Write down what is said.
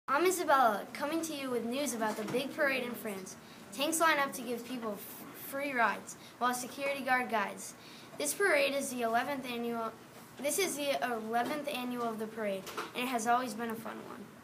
I'm Isabella, coming to you with news about the big parade in France. Tanks line up to give people free rides, while security guard guides. This parade is the 11th annual. This is the 11th annual of the parade, and it has always been a fun one.